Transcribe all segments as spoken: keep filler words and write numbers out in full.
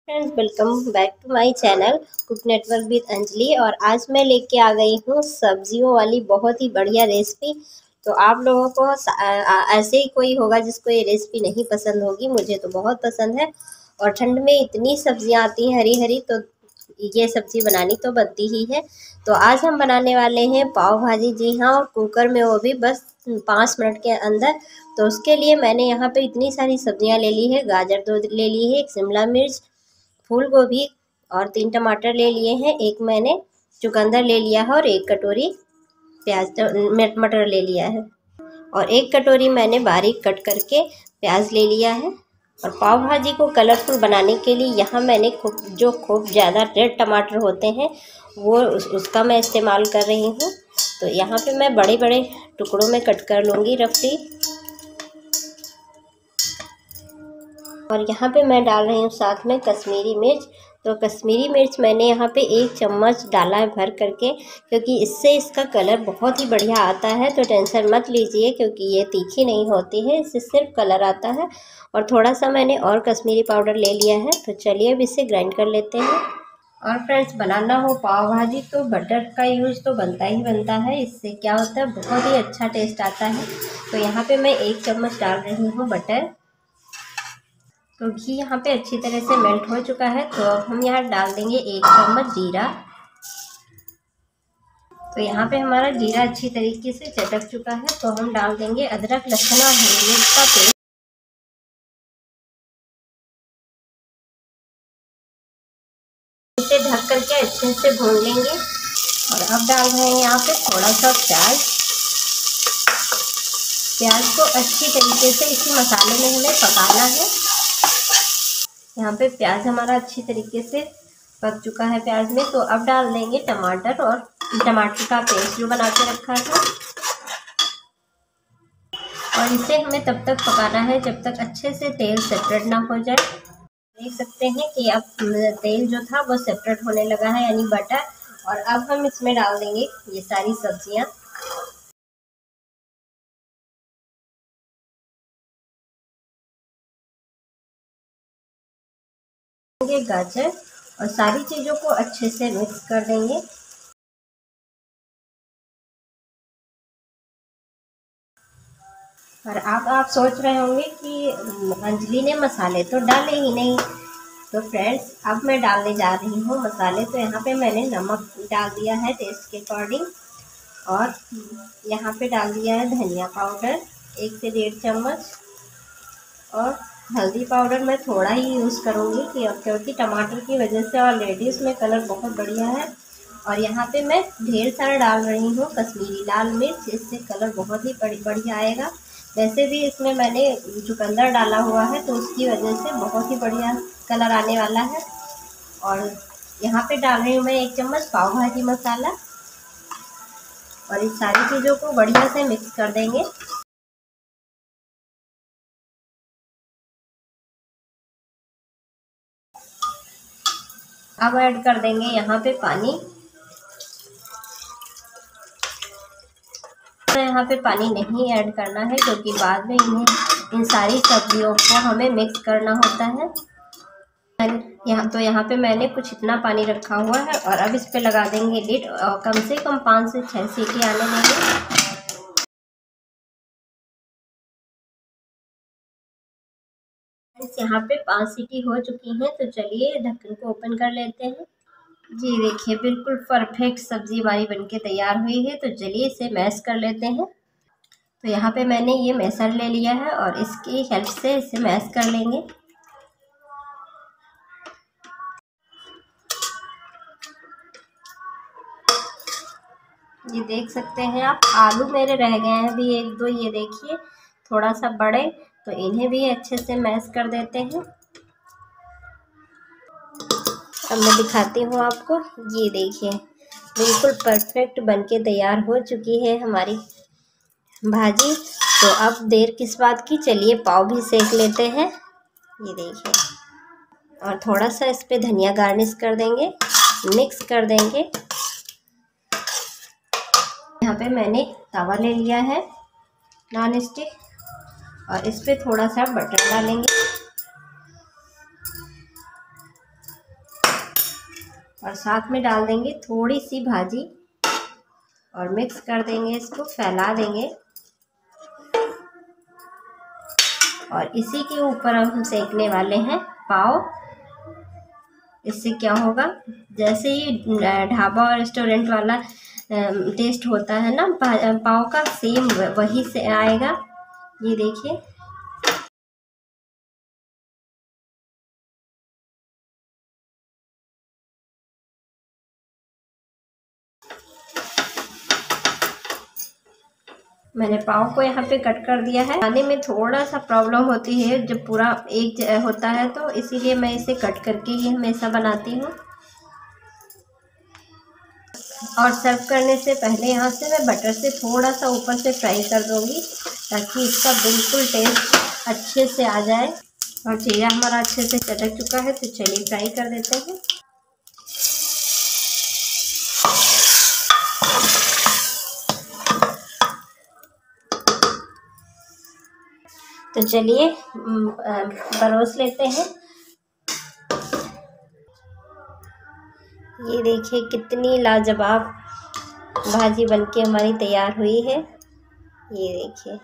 Friends, welcome back to my channel cook network with Anjali. और आज मैं लेके आ गई हूँ सब्जियों वाली बहुत ही बढ़िया रेसिपी। तो आप लोगों को ऐसे ही कोई होगा जिसको ये रेसिपी नहीं पसंद होगी, मुझे तो बहुत पसंद है। और ठंड में इतनी सब्जियां आती हैं हरी हरी, तो ये सब्जी बनानी तो बनती ही है। तो आज हम बनाने वाले हैं पाव भाजी। जी हाँ, और कुकर में, वो भी बस पाँच मिनट के अंदर। तो उसके लिए मैंने यहाँ पे इतनी सारी सब्जियां ले ली है। गाजर दो ले ली है, एक शिमला मिर्च, फूल गोभी और तीन टमाटर ले लिए हैं। एक मैंने चुकंदर ले लिया है और एक कटोरी प्याज मटर ले लिया है। और एक कटोरी मैंने बारीक कट करके प्याज ले लिया है। और पाव भाजी को कलरफुल बनाने के लिए यहाँ मैंने खूब जो खूब ज़्यादा रेड टमाटर होते हैं वो उस, उसका मैं इस्तेमाल कर रही हूँ। तो यहाँ पे मैं बड़े बड़े टुकड़ों में कट कर लूँगी रफली। और यहाँ पे मैं डाल रही हूँ साथ में कश्मीरी मिर्च। तो कश्मीरी मिर्च मैंने यहाँ पे एक चम्मच डाला है भर करके, क्योंकि इससे इसका कलर बहुत ही बढ़िया आता है। तो टेंशन मत लीजिए, क्योंकि ये तीखी नहीं होती है, इससे सिर्फ कलर आता है। और थोड़ा सा मैंने और कश्मीरी पाउडर ले लिया है। तो चलिए अब इसे ग्राइंड कर लेते हैं। और फ्रेंड्स, बनाना हो पाव भाजी तो बटर का यूज़ तो बनता ही बनता है। इससे क्या होता है, बहुत ही अच्छा टेस्ट आता है। तो यहाँ पे मैं एक चम्मच डाल रही हूँ बटर। तो घी यहाँ पे अच्छी तरह से मेल्ट हो चुका है। तो अब हम यहाँ डाल देंगे एक चम्मच जीरा। तो यहाँ पे हमारा जीरा अच्छी तरीके से चटक चुका है। तो हम डाल देंगे अदरक, लहसुन और हरी मिर्च का पेस्ट। इसे ढक करके अच्छे से भून लेंगे। और अब डाल रहे हैं यहाँ पे थोड़ा सा प्याज। प्याज को अच्छी तरीके से इसी मसाले में हमें पकाना है। यहाँ पे प्याज हमारा अच्छी तरीके से पक चुका है प्याज में। तो अब डाल देंगे टमाटर और टमाटर का पेस्ट जो बना के रखा था। और इसे हमें तब तक पकाना है जब तक अच्छे से तेल सेपरेट ना हो जाए। देख सकते हैं कि अब तेल जो था वो सेपरेट होने लगा है, यानी बटर। और अब हम इसमें डाल देंगे ये सारी सब्जियां। गाजर और सारी चीज़ों को अच्छे से मिक्स कर देंगे। और अब आप सोच रहे होंगे कि अंजलि ने मसाले तो डाले ही नहीं। तो फ्रेंड्स, अब मैं डालने जा रही हूँ मसाले। तो यहाँ पे मैंने नमक डाल दिया है टेस्ट के अकॉर्डिंग। और यहाँ पे डाल दिया है धनिया पाउडर एक से डेढ़ चम्मच। और हल्दी पाउडर मैं थोड़ा ही यूज़ करूँगी, कि क्योंकि टमाटर की वजह से ऑलरेडी इसमें कलर बहुत बढ़िया है। और यहाँ पे मैं ढेर सारा डाल रही हूँ कश्मीरी लाल मिर्च, इससे कलर बहुत ही बढ़िया आएगा। वैसे भी इसमें मैंने चुकंदर डाला हुआ है, तो उसकी वजह से बहुत ही बढ़िया कलर आने वाला है। और यहाँ पे डाल रही हूँ मैं एक चम्मच पाव भाजी मसाला। और इस सारी चीज़ों को बढ़िया से मिक्स कर देंगे। अब ऐड कर देंगे यहाँ पे पानी। तो यहाँ पे पानी नहीं ऐड करना है, क्योंकि बाद में इन्हें इन सारी सब्जियों को हमें मिक्स करना होता है। यहाँ तो यहाँ पे मैंने कुछ इतना पानी रखा हुआ है। और अब इस पे लगा देंगे लिड, और कम से कम पाँच से छः सीटी आने देंगे। यहाँ पे पाँच सीटी हो चुकी हैं। तो चलिए ढक्कन को ओपन कर लेते हैं। जी देखिए, बिल्कुल परफेक्ट सब्जी हमारी बनके तैयार हुई है। तो चलिए इसे मैश कर लेते हैं। तो यहाँ पे मैंने ये मैशर ले लिया है और इसकी हेल्प से इसे मैश कर लेंगे। ये देख सकते हैं आप, आलू मेरे रह गए हैं अभी एक दो, ये देखिए थोड़ा सा बड़े। तो इन्हें भी अच्छे से मैश कर देते हैं। अब मैं दिखाती हूँ आपको। ये देखिए, बिल्कुल परफेक्ट बनके तैयार हो चुकी है हमारी भाजी। तो अब देर किस बात की, चलिए पाव भी सेक लेते हैं। ये देखिए, और थोड़ा सा इस पे धनिया गार्निश कर देंगे, मिक्स कर देंगे। यहाँ पे मैंने तवा ले लिया है नॉन स्टिक, और इस पे थोड़ा सा बटर डालेंगे। और साथ में डाल देंगे थोड़ी सी भाजी और मिक्स कर देंगे, इसको फैला देंगे। और इसी के ऊपर हम सेकने वाले हैं पाव। इससे क्या होगा, जैसे ही ढाबा और रेस्टोरेंट वाला टेस्ट होता है ना पाव का, सेम वही से आएगा। ये देखिए। मैंने पाव को यहाँ पे कट कर दिया है। खाने में थोड़ा सा प्रॉब्लम होती है जब पूरा एक होता है, तो इसीलिए मैं इसे कट करके ही हमेशा बनाती हूँ। और सर्व करने से पहले यहाँ से मैं बटर से थोड़ा सा ऊपर से फ्राई कर दूँगी, ताकि इसका बिल्कुल टेस्ट अच्छे से आ जाए। और जीरा हमारा अच्छे से चटक चुका है, तो चलिए फ्राई कर देते हैं। तो चलिए परोस लेते हैं। ये देखिए कितनी लाजवाब भाजी बनके हमारी तैयार हुई है। ये देखिए।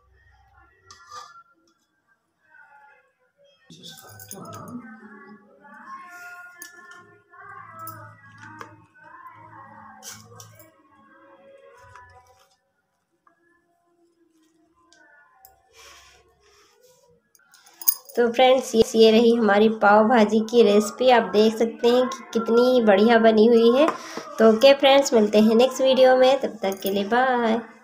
तो फ्रेंड्स, ये रही हमारी पाव भाजी की रेसिपी। आप देख सकते हैं कि कितनी बढ़िया बनी हुई है। तो ओके फ्रेंड्स, मिलते हैं नेक्स्ट वीडियो में, तब तक के लिए बाय।